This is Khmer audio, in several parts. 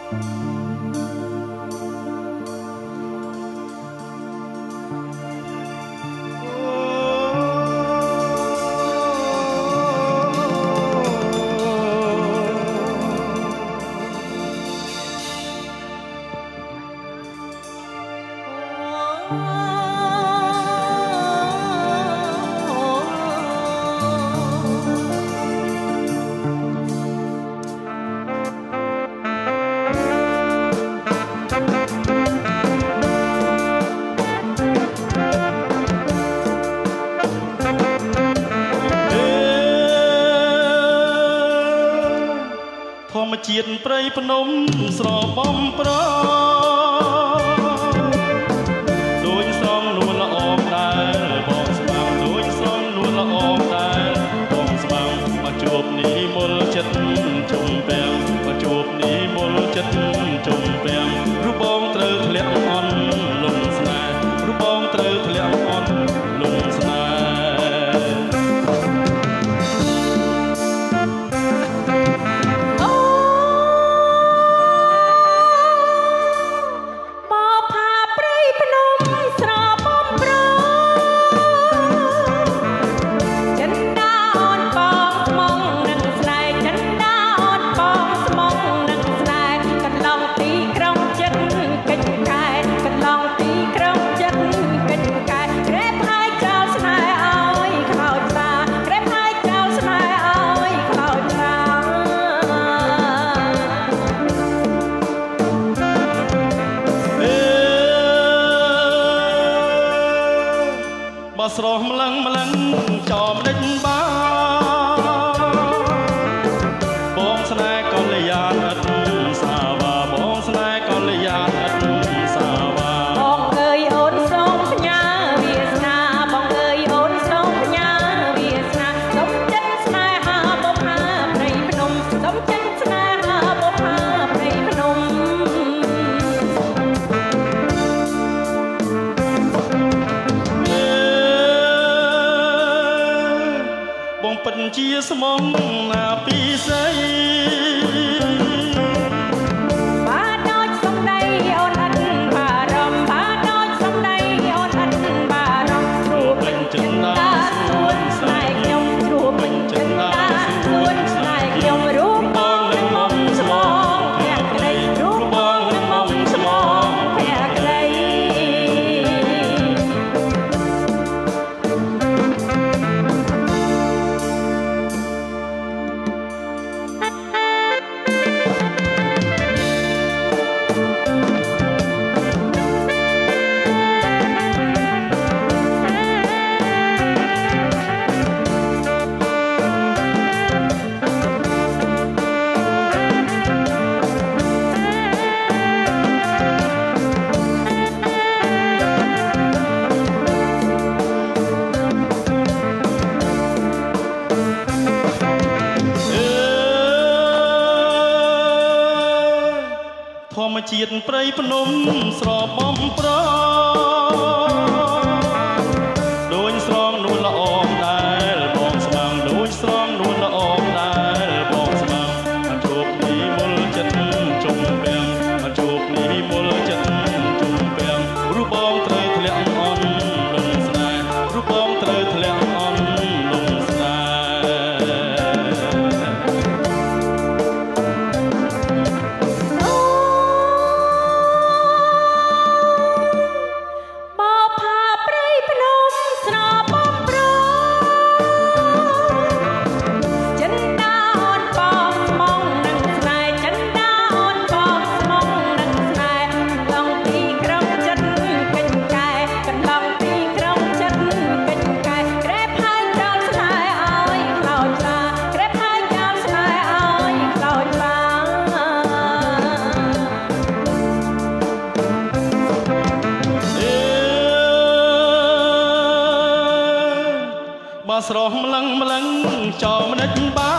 ជាតិព្រៃភ្នំស្របំប្រដូចស្រងនួនល្អដែរបងស្មាំដូចស្រងនួនល្អដែរបងស្មាំមកជួបនេះមុលចិត្តជុំពាំងមកជួបនេះមុលចិត្តជុំពាំងរូបបងត្រូវធ្លាក់អន់លំស្នេហ៍រូបបងត្រូវធ្លាក់អន់លំស្នេហ៍ស្រស់ម្លឹងម្លឹងចំដេចបាបងស្នេហ៍កល្យាណឥតសាវាបងស្នេហ៍កល្យាណឥតសាវាបងអើយអូនសូមផ្ញើវាសនាបងអើយអូនសូមផ្ញើវាសនាសុំចិត្តស្នេហាបុប្ផាព្រៃភ្នំសុំចិត្តស្នេហាបុប្ផាព្រៃភ្នំបងពិតជាស្មងណាពីស្អីបាទដូចសំដីអូនអត់បារម្ភបាទដូចសំដីអូនអត់បារម្ភព្រោះពេញចិត្តណាសួនស្នេហ៍ខ្ញុំព្រោះពេញចិត្តណាសួនស្នេហ៍ខ្ញុំរូបបងនឹងមកស្មងភក្តីរូបបងនឹងមកស្មងភក្តីធម្មជាតិព្រៃភ្នំស្របំប្រដូចស្រងនួនល្អដែរបងស្មាំដូចស្រងនួនល្អដែរបងស្មាំមកជួបនេះមុលចិត្តជុំពាំងមកជួបនេះមុលចិត្តជុំពាំងរូបបងត្រូវធ្លាក់អន់លំស្នេហ៍រូបបងត្រូវធ្លាក់អន់លំស្នេហ៍ស្រស់ម្លឹងម្លឹងចំដេចបា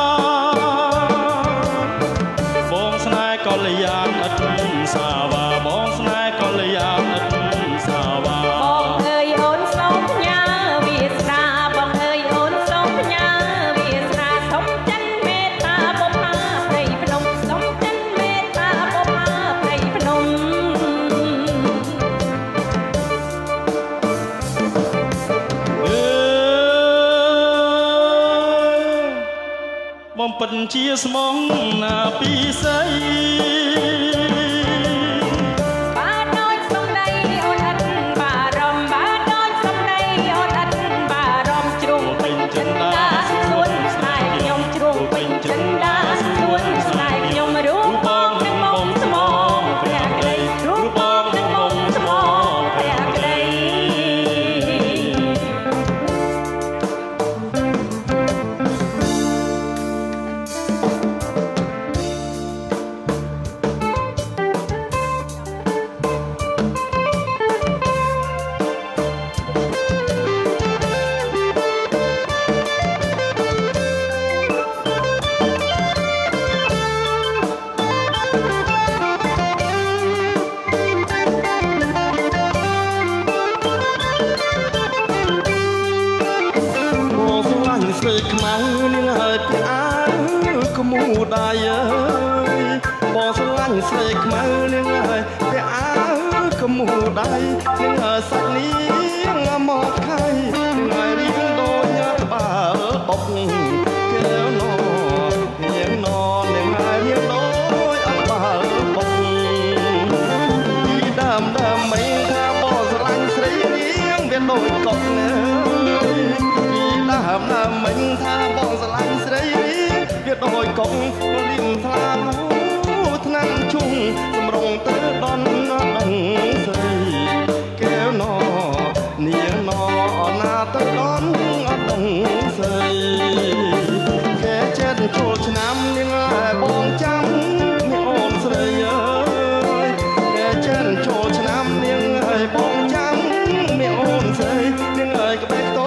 បងស្នេហ៍កល្យាណឥតសាវាបងស្នេហ៍កល្យាណឥតសាវាបងអើយអូនសូមផ្ញើវាសនាបងអើយអូនសូមផ្ញើវាសនាសុំចិនមេត្តាបុប្ផាព្រៃភ្នំសុំចិនមេត្តាបុបំពេញជាស្មងណាពីស្អីបាទដូចសំដីអូនអត់បារម្ភបាទដូចសំដីអូនអត់បារម្ភជ្រុងពេញចិន្តាសួនស្នេហ៍ខ្ញុំជ្រុងពេញចិន្តាសួនស្នេហ៍ខ្ញុំរូបបងនឹងមកស្មងព្រះក្តីរូបបងនឹងមកស្មងព្រះក្តីស្រីខ្មៅនាងហើយពីអើក្មូដៃអើយបងស្រឡាញ់ស្រីខ្មៅនាងហើយពីអើក្មូដៃនាងហើយសាច់នាងមកខៃនាងហើយរីកដូចញ៉ាំបាល់បុកកែវណនាងណនាងហើយនាងដូចអត់បាល់បុកពីដើមមិនថាបងស្រឡាញ់ស្រីនាងវាដូចកុកណាដើមមិញថាបងស្រឡាញ់ស្រីវាដោយកុកលៀមថ្លាឆ្នាំជុំសម្រងទៅដន់ដឹងស្រីកែវណនាងណណាទៅដន់អត់ដឹងស្រីកែចិត្តចូលឆ្នាំនាងបងចាំនាងអូនស្រីអើយកែចិត្តចូលឆ្នាំនាងបងចាំនាងអូនស្រីនាងក្បែរត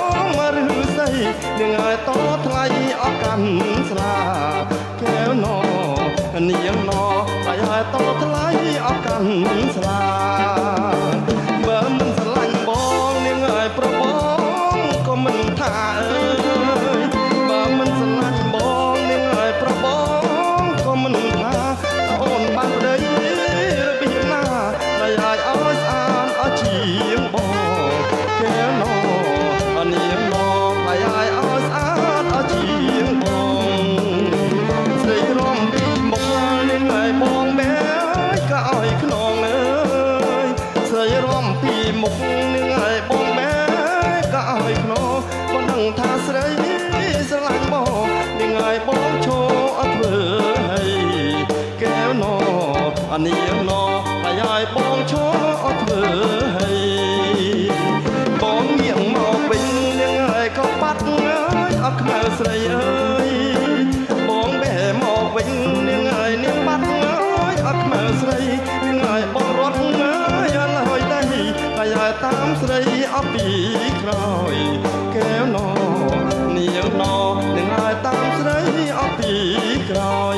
នាងហើយតថ្លៃអស់កាន់ស្លាកែវណនាងណហើយតថ្លៃអស់កាន់ស្លាបើមិនស្រឡាញ់បងនាងហើយប្របងក៏មិនថាអើយបើមិនស្រឡាញ់បងនាងហើយប្របងក៏មិនថាអូនបានប្តីរបៀបណាហើយឲ្យស្អាតអស់ជាងបងកែវណនាងណហើយឲ្យស្អាតអស់ជាងបងស្រីរំពីមុខនាងហើយបងបែក៏ឲ្យខ្នងអើយស្រីរំពីមុខនាងហើយបងបែក៏ឲ្យខ្នងមិនដឹងថាស្រីស្រឡាញ់បងនាងហើយបងឈរអត់ធ្វើហើយកែវណនាងណហើយឲ្យបងឈរអត់ធ្វើហើយបងងាកមកវិញនាងហើយក៏បាត់អត់ខ្មៅស្រីអើយបងបែមកវិញនាងហើយនាងបាត់អត់ខ្មៅស្រីនាងហើយបងរត់អត់ហើយដៃហើយតាមស្រីអត់ពីក្រោយកែវណនាងណនាងហើយតាមស្រីអត់ពីក្រោយ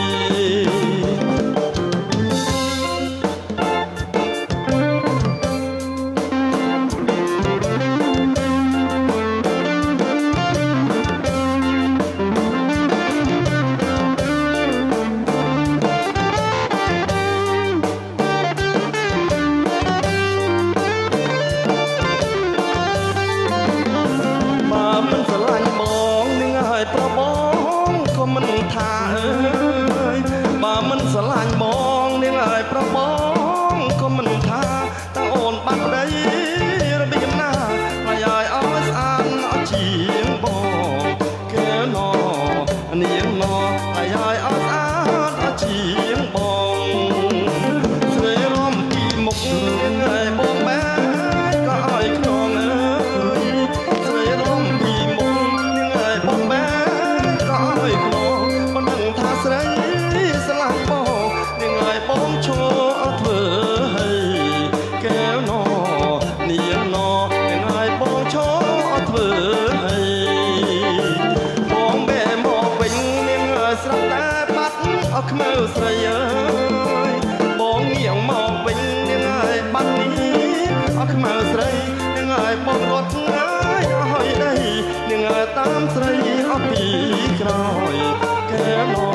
មិនស្រឡាញ់បងនាងហើយប្របងក៏មិនថាអើយបើមិនស្រឡាញ់បងនាងហើយប្របងក៏មិនថាតើអូនបាត់ប្តីរបៀបណាហើយឲ្យស្អាតអត់ជាងបងកែវណនាងណហើយឲ្យស្អាតអត់ជាងបងស្រីរំពីមុខនាងហើយបងបែក៏ឲ្យខ្នងអើយស្រីរំពីមុខនាងហើយបងបែក៏ឲ្យខ្នងមិនដឹងថាស្រីស្រឡាញ់បងនាងហើយបងឈរអត់ធ្វើហើយកែវណនាងណនាងហើយបងឈរអត់ធ្វើហើយបងបែមកវិញនាងហើយស្រាប់តែបាត់អត់ខ្មៅស្រីអើយបងងាកមកវិញនាងហើយបាត់នេះអត់ខ្មៅស្រីនាងហើយបងរត់ឲ្យដីនាងហើយតាមស្រីអត់ពីក្រោយកែវណ